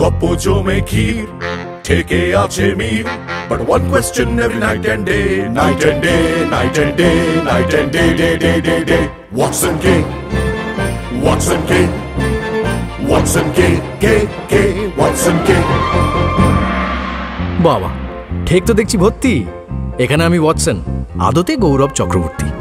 গপ্প জমে ক্ষীর থেকে আছে Mir but one question every night and day night and day night and day night and day day day day day Watson K Watson K Watson K K K Watson K বাবা ঠিক তো দেখছি ভর্তি এখানে আমি ওয়াটসন আদতে গৌরব চক্রবর্তী